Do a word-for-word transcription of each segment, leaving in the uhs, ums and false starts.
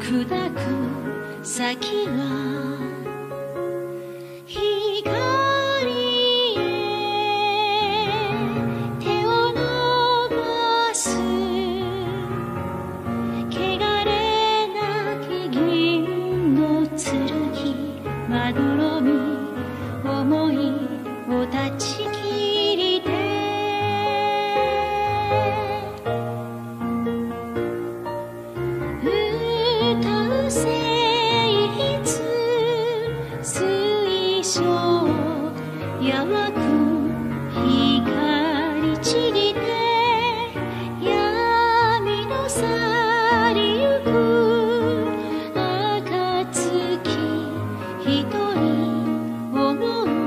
砕く先は光へ手を伸ばす汚れなき銀の剣まどろみ思いを断ち切りで歌う聖律水晶淡く光ちぎて闇の去りゆく暁一人思う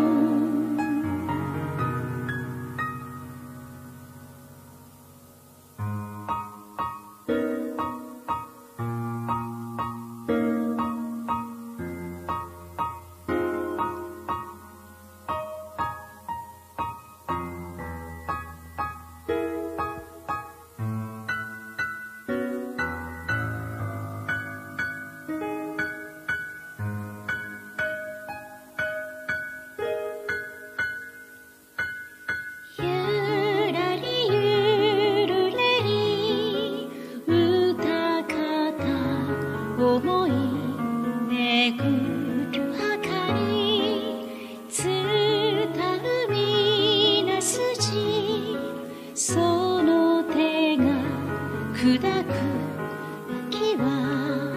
思い巡るはかり伝う皆筋その手が砕く秋は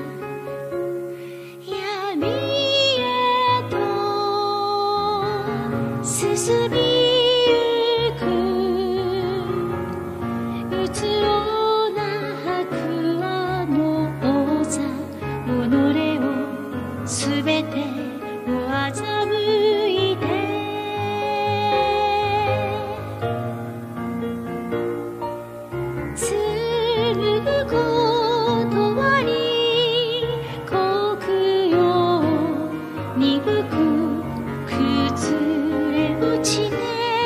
闇へと進みゆくうつろな白亜の王座己をすべてを欺いて紡ぐ断り黒曜鈍く崩れ落ちて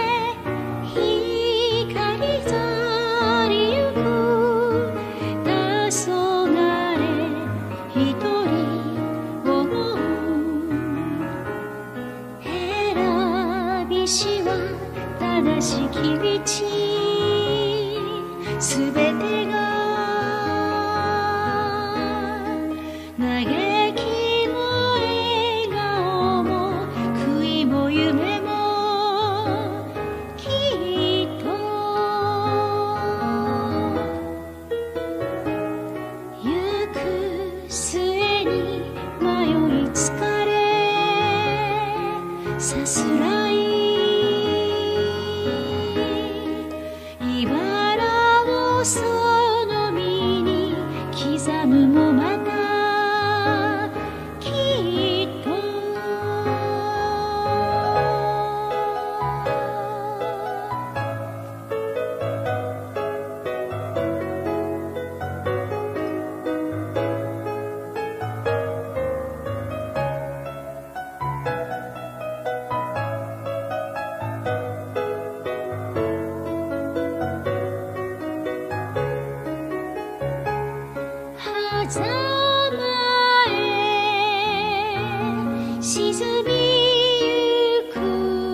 光ざりゆく黄昏一人思う選びしは正しき道すべてが嘆きも笑顔も悔いも夢もきっと行く末に迷い疲れさすらい茨をその身に刻むもまたきっと狭間へ沈みゆく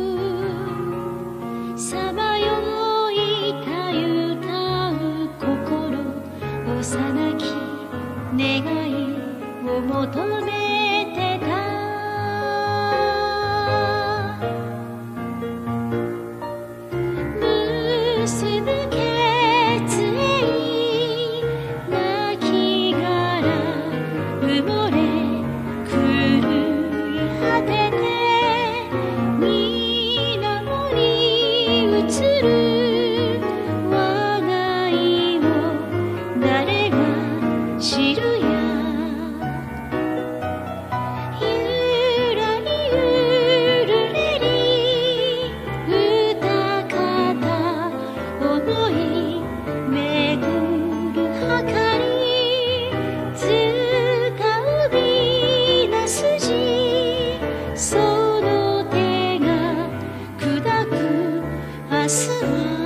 さまよいたゆたう心幼き願いを求めてた結ぶ決意なき埋もれ狂い果てて水面に映る我が意を誰が知るやゆらりゆるれり歌方思い巡るはかりその手が砕く明日は